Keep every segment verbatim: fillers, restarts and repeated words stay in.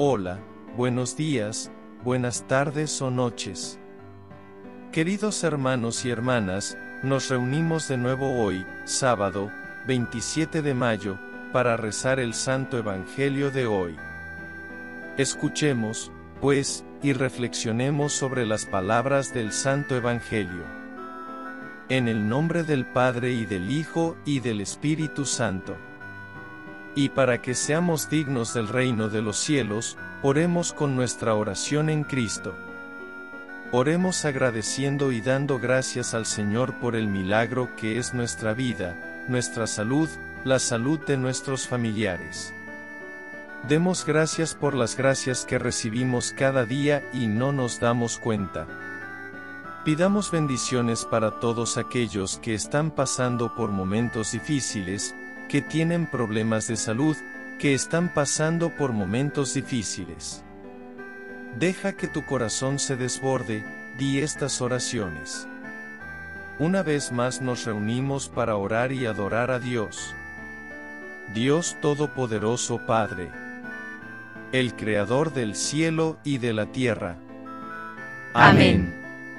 Hola, buenos días, buenas tardes o noches. Queridos hermanos y hermanas, nos reunimos de nuevo hoy, sábado, veintisiete de mayo, para rezar el Santo Evangelio de hoy. Escuchemos, pues, y reflexionemos sobre las palabras del Santo Evangelio. En el nombre del Padre y del Hijo y del Espíritu Santo. Y para que seamos dignos del reino de los cielos, oremos con nuestra oración en Cristo. Oremos agradeciendo y dando gracias al Señor por el milagro que es nuestra vida, nuestra salud, la salud de nuestros familiares. Demos gracias por las gracias que recibimos cada día y no nos damos cuenta. Pidamos bendiciones para todos aquellos que están pasando por momentos difíciles, que tienen problemas de salud, que están pasando por momentos difíciles. Deja que tu corazón se desborde, di estas oraciones. Una vez más nos reunimos para orar y adorar a Dios. Dios Todopoderoso Padre, el Creador del cielo y de la tierra. Amén.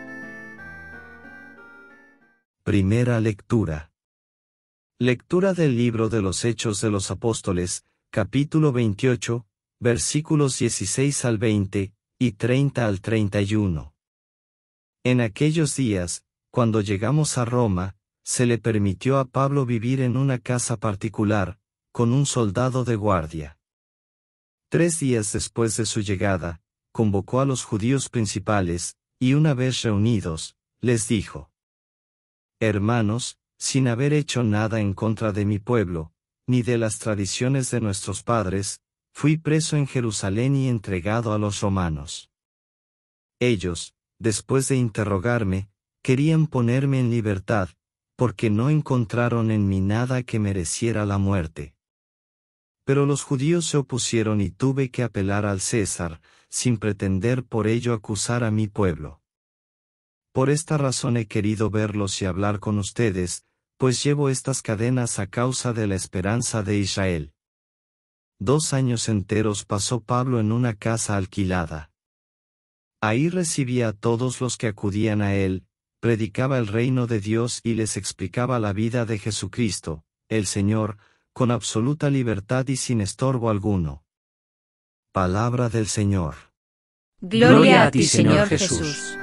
Primera lectura. Lectura del libro de los Hechos de los Apóstoles, capítulo veintiocho, versículos dieciséis al veinte, y treinta al treinta y uno. En aquellos días, cuando llegamos a Roma, se le permitió a Pablo vivir en una casa particular, con un soldado de guardia. Tres días después de su llegada, convocó a los judíos principales, y una vez reunidos, les dijo: Hermanos, sin haber hecho nada en contra de mi pueblo, ni de las tradiciones de nuestros padres, fui preso en Jerusalén y entregado a los romanos. Ellos, después de interrogarme, querían ponerme en libertad, porque no encontraron en mí nada que mereciera la muerte. Pero los judíos se opusieron y tuve que apelar al César, sin pretender por ello acusar a mi pueblo. Por esta razón he querido verlos y hablar con ustedes, pues llevo estas cadenas a causa de la esperanza de Israel. Dos años enteros pasó Pablo en una casa alquilada. Ahí recibía a todos los que acudían a él, predicaba el reino de Dios y les explicaba la vida de Jesucristo, el Señor, con absoluta libertad y sin estorbo alguno. Palabra del Señor. Gloria a ti, Señor Jesús.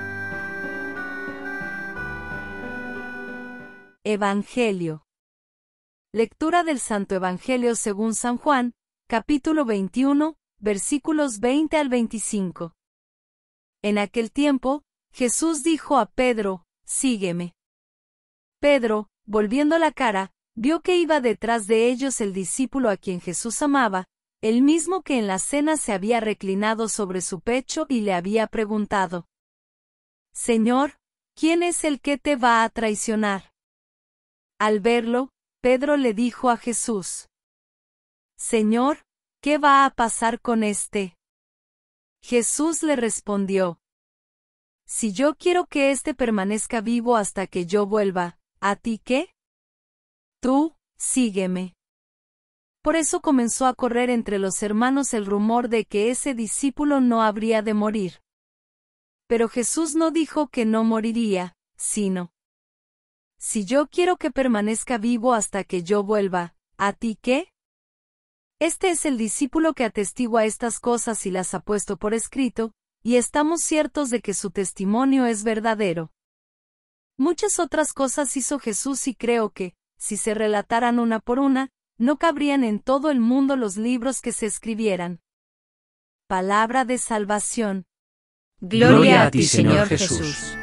Evangelio. Lectura del Santo Evangelio según San Juan, capítulo veintiuno, versículos veinte al veinticinco. En aquel tiempo, Jesús dijo a Pedro: Sígueme. Pedro, volviendo la cara, vio que iba detrás de ellos el discípulo a quien Jesús amaba, el mismo que en la cena se había reclinado sobre su pecho y le había preguntado: Señor, ¿quién es el que te va a traicionar? Al verlo, Pedro le dijo a Jesús: Señor, ¿qué va a pasar con éste? Jesús le respondió: Si yo quiero que éste permanezca vivo hasta que yo vuelva, ¿a ti qué? Tú, sígueme. Por eso comenzó a correr entre los hermanos el rumor de que ese discípulo no habría de morir. Pero Jesús no dijo que no moriría, sino: Si yo quiero que permanezca vivo hasta que yo vuelva, ¿a ti qué? Este es el discípulo que atestigua estas cosas y las ha puesto por escrito, y estamos ciertos de que su testimonio es verdadero. Muchas otras cosas hizo Jesús y creo que, si se relataran una por una, no cabrían en todo el mundo los libros que se escribieran. Palabra de salvación. Gloria a ti, Señor Jesús.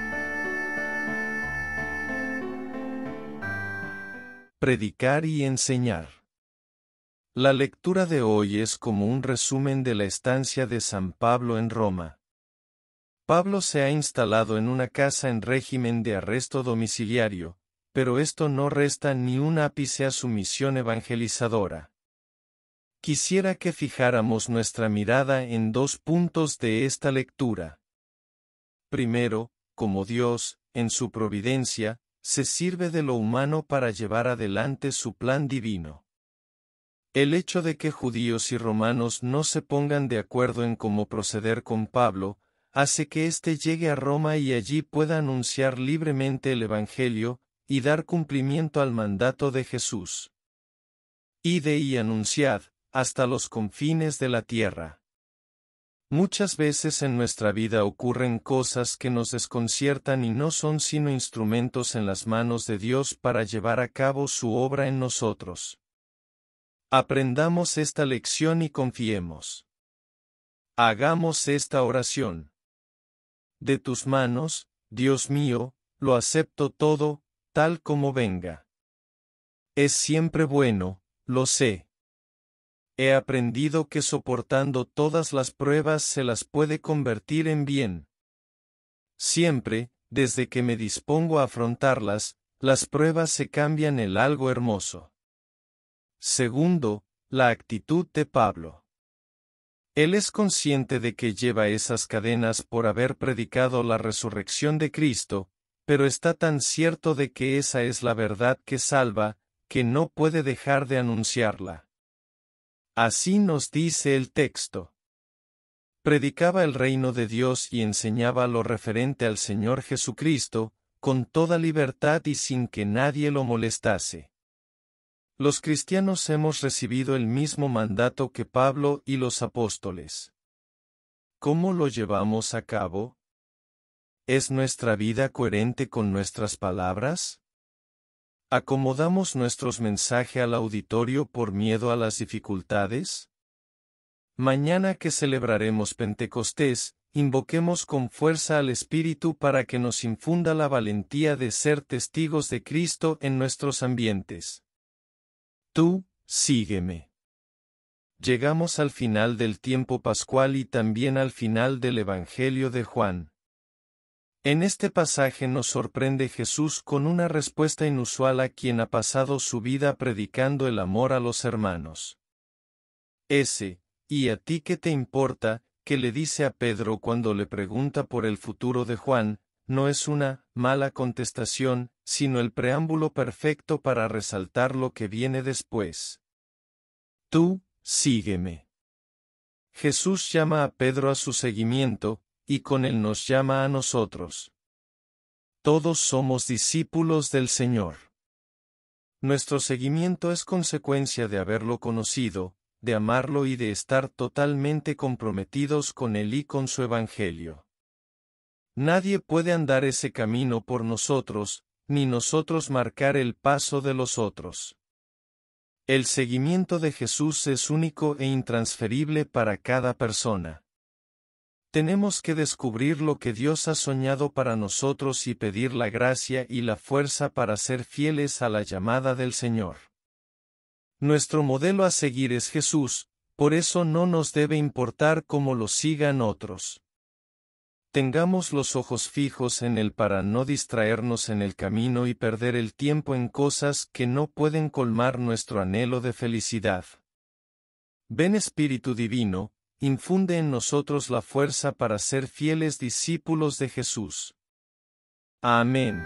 Predicar y enseñar. La lectura de hoy es como un resumen de la estancia de San Pablo en Roma. Pablo se ha instalado en una casa en régimen de arresto domiciliario, pero esto no resta ni un ápice a su misión evangelizadora. Quisiera que fijáramos nuestra mirada en dos puntos de esta lectura. Primero, como Dios, en su providencia, se sirve de lo humano para llevar adelante su plan divino. El hecho de que judíos y romanos no se pongan de acuerdo en cómo proceder con Pablo, hace que éste llegue a Roma y allí pueda anunciar libremente el Evangelio, y dar cumplimiento al mandato de Jesús. Ide y anunciad, hasta los confines de la tierra. Muchas veces en nuestra vida ocurren cosas que nos desconciertan y no son sino instrumentos en las manos de Dios para llevar a cabo su obra en nosotros. Aprendamos esta lección y confiemos. Hagamos esta oración. De tus manos, Dios mío, lo acepto todo, tal como venga. Es siempre bueno, lo sé. He aprendido que soportando todas las pruebas se las puede convertir en bien. Siempre, desde que me dispongo a afrontarlas, las pruebas se cambian en algo hermoso. Segundo, la actitud de Pablo. Él es consciente de que lleva esas cadenas por haber predicado la resurrección de Cristo, pero está tan cierto de que esa es la verdad que salva, que no puede dejar de anunciarla. Así nos dice el texto. Predicaba el reino de Dios y enseñaba lo referente al Señor Jesucristo, con toda libertad y sin que nadie lo molestase. Los cristianos hemos recibido el mismo mandato que Pablo y los apóstoles. ¿Cómo lo llevamos a cabo? ¿Es nuestra vida coherente con nuestras palabras? ¿Acomodamos nuestros mensajes al auditorio por miedo a las dificultades? Mañana que celebraremos Pentecostés, invoquemos con fuerza al Espíritu para que nos infunda la valentía de ser testigos de Cristo en nuestros ambientes. Tú, sígueme. Llegamos al final del tiempo pascual y también al final del Evangelio de Juan. En este pasaje nos sorprende Jesús con una respuesta inusual a quien ha pasado su vida predicando el amor a los hermanos. Ese, ¿y a ti qué te importa?, que le dice a Pedro cuando le pregunta por el futuro de Juan, no es una mala contestación, sino el preámbulo perfecto para resaltar lo que viene después. Tú, sígueme. Jesús llama a Pedro a su seguimiento, y con él nos llama a nosotros. Todos somos discípulos del Señor. Nuestro seguimiento es consecuencia de haberlo conocido, de amarlo y de estar totalmente comprometidos con él y con su Evangelio. Nadie puede andar ese camino por nosotros, ni nosotros marcar el paso de los otros. El seguimiento de Jesús es único e intransferible para cada persona. Tenemos que descubrir lo que Dios ha soñado para nosotros y pedir la gracia y la fuerza para ser fieles a la llamada del Señor. Nuestro modelo a seguir es Jesús, por eso no nos debe importar cómo lo sigan otros. Tengamos los ojos fijos en Él para no distraernos en el camino y perder el tiempo en cosas que no pueden colmar nuestro anhelo de felicidad. Ven Espíritu Divino, infunde en nosotros la fuerza para ser fieles discípulos de Jesús. Amén.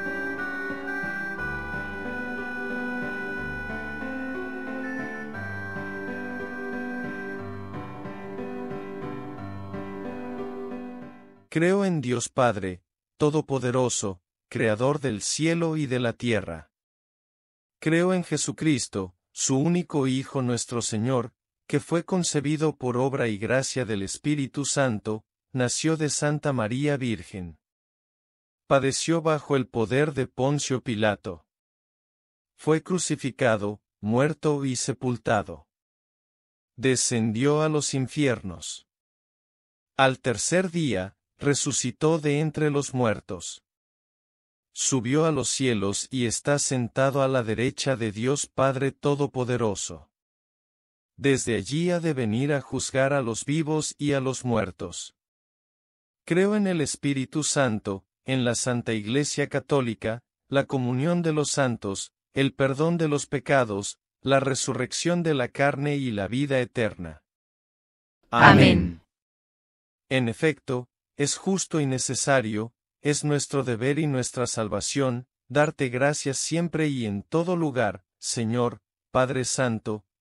Creo en Dios Padre, Todopoderoso, Creador del cielo y de la tierra. Creo en Jesucristo, su único Hijo nuestro Señor, que fue concebido por obra y gracia del Espíritu Santo, nació de Santa María Virgen. Padeció bajo el poder de Poncio Pilato. Fue crucificado, muerto y sepultado. Descendió a los infiernos. Al tercer día, resucitó de entre los muertos. Subió a los cielos y está sentado a la derecha de Dios Padre Todopoderoso. Desde allí ha de venir a juzgar a los vivos y a los muertos. Creo en el Espíritu Santo, en la Santa Iglesia Católica, la comunión de los santos, el perdón de los pecados, la resurrección de la carne y la vida eterna. Amén. En efecto, es justo y necesario, es nuestro deber y nuestra salvación, darte gracias siempre y en todo lugar, Señor, Padre Santo,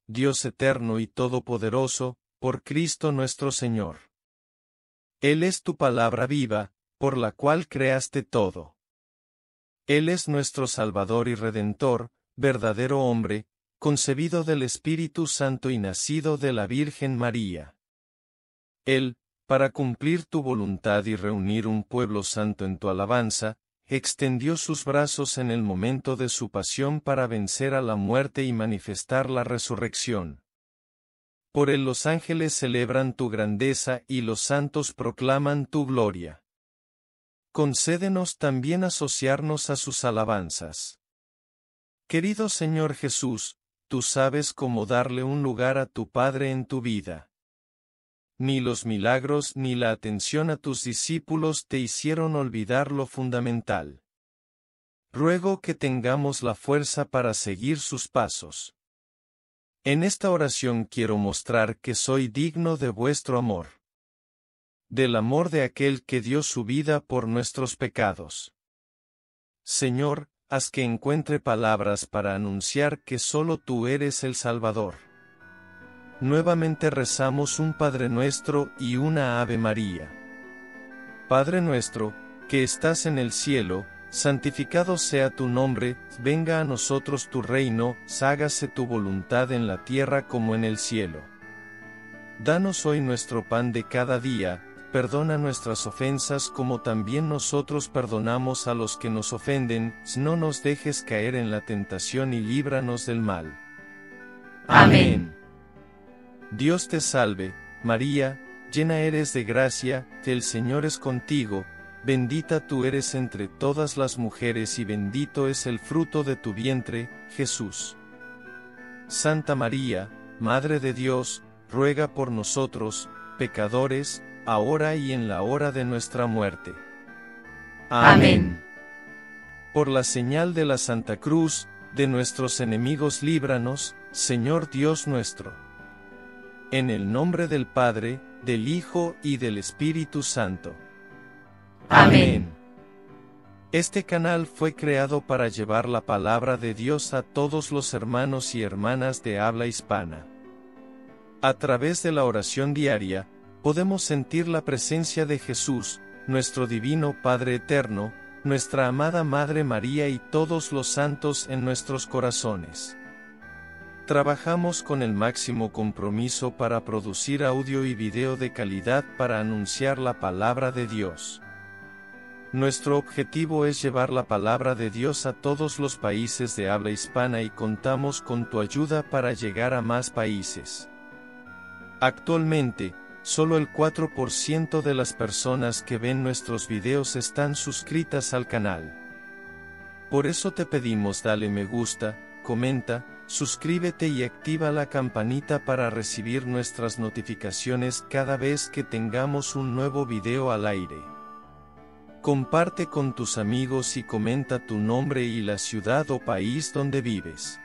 Dios eterno y todopoderoso, por Cristo nuestro Señor. Él es tu palabra viva, por la cual creaste todo. Él es nuestro Salvador y Redentor, verdadero hombre, concebido del Espíritu Santo y nacido de la Virgen María. Él, para cumplir tu voluntad y reunir un pueblo santo en tu alabanza, extendió sus brazos en el momento de su pasión para vencer a la muerte y manifestar la resurrección. Por él los ángeles celebran tu grandeza y los santos proclaman tu gloria. Concédenos también asociarnos a sus alabanzas. Querido Señor Jesús, tú sabes cómo darle un lugar a tu Padre en tu vida. Ni los milagros ni la atención a tus discípulos te hicieron olvidar lo fundamental. Ruego que tengamos la fuerza para seguir sus pasos. En esta oración quiero mostrar que soy digno de vuestro amor. Del amor de aquel que dio su vida por nuestros pecados. Señor, haz que encuentre palabras para anunciar que solo tú eres el Salvador. Nuevamente rezamos un Padre Nuestro y una Ave María. Padre nuestro, que estás en el cielo, santificado sea tu nombre, venga a nosotros tu reino, hágase tu voluntad en la tierra como en el cielo. Danos hoy nuestro pan de cada día, perdona nuestras ofensas como también nosotros perdonamos a los que nos ofenden, no nos dejes caer en la tentación y líbranos del mal. Amén. Dios te salve, María, llena eres de gracia, el Señor es contigo, bendita tú eres entre todas las mujeres y bendito es el fruto de tu vientre, Jesús. Santa María, Madre de Dios, ruega por nosotros, pecadores, ahora y en la hora de nuestra muerte. Amén. Por la señal de la Santa Cruz, de nuestros enemigos líbranos, Señor Dios nuestro. En el nombre del Padre, del Hijo y del Espíritu Santo. Amén. Este canal fue creado para llevar la palabra de Dios a todos los hermanos y hermanas de habla hispana. A través de la oración diaria, podemos sentir la presencia de Jesús, nuestro divino Padre eterno, nuestra amada Madre María y todos los santos en nuestros corazones. Trabajamos con el máximo compromiso para producir audio y video de calidad para anunciar la palabra de Dios. Nuestro objetivo es llevar la palabra de Dios a todos los países de habla hispana y contamos con tu ayuda para llegar a más países. Actualmente, solo el cuatro por ciento de las personas que ven nuestros videos están suscritas al canal. Por eso te pedimos dale me gusta, comenta, suscríbete y activa la campanita para recibir nuestras notificaciones cada vez que tengamos un nuevo video al aire. Comparte con tus amigos y comenta tu nombre y la ciudad o país donde vives.